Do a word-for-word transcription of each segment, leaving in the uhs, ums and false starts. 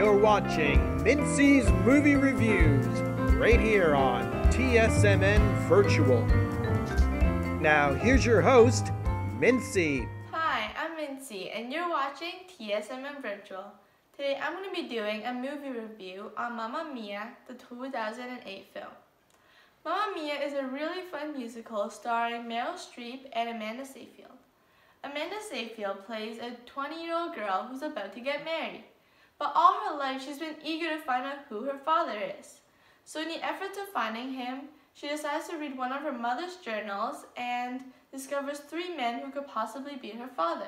you're watching Mincy's Movie Reviews right here on T S M N Virtual. Now, here's your host, Mincy. Hi, I'm Mincy, and you're watching T S M N Virtual. Today, I'm going to be doing a movie review on Mamma Mia, the two thousand eight film. Mamma Mia is a really fun musical starring Meryl Streep and Amanda Seyfried. Amanda Seyfried plays a twenty-year-old girl who's about to get married. But all her life, she's been eager to find out who her father is. So in the efforts of finding him, she decides to read one of her mother's journals and discovers three men who could possibly be her father.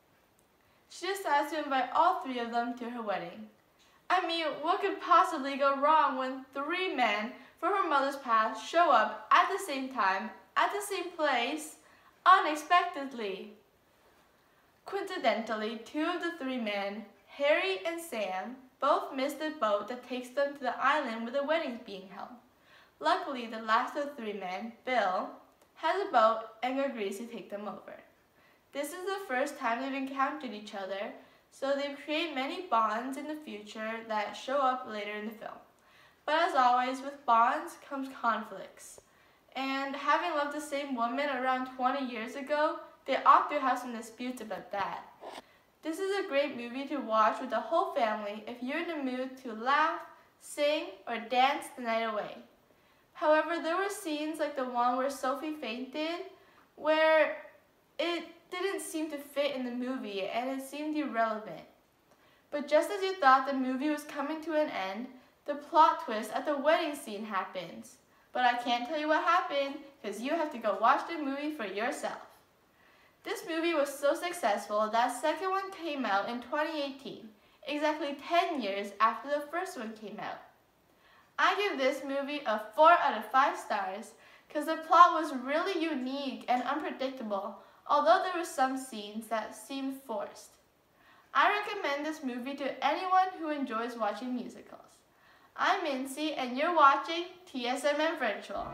She decides to invite all three of them to her wedding. I mean, what could possibly go wrong when three men from her mother's past show up at the same time, at the same place, unexpectedly? Coincidentally, two of the three men, Harry and Sam, both missed the boat that takes them to the island where the wedding's being held. Luckily, the last of the three men, Bill, has a boat and agrees to take them over. This is the first time they've encountered each other, so they've created many bonds in the future that show up later in the film. But as always, with bonds comes conflicts. And having loved the same woman around twenty years ago, they ought to have some disputes about that. This is a great movie to watch with the whole family if you're in the mood to laugh, sing, or dance the night away. However, there were scenes like the one where Sophie fainted, where it didn't seem to fit in the movie and it seemed irrelevant. But just as you thought the movie was coming to an end, the plot twist at the wedding scene happens. But I can't tell you what happened because you have to go watch the movie for yourself. This movie was so successful that a second one came out in twenty eighteen, exactly ten years after the first one came out. I give this movie a four out of five stars because the plot was really unique and unpredictable, although there were some scenes that seemed forced. I recommend this movie to anyone who enjoys watching musicals. I'm Mincy and you're watching T S M N Virtual.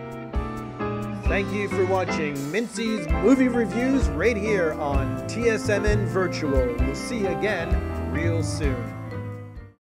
Thank you for watching Mincy's Movie Reviews right here on T S M N Virtual. We'll see you again real soon.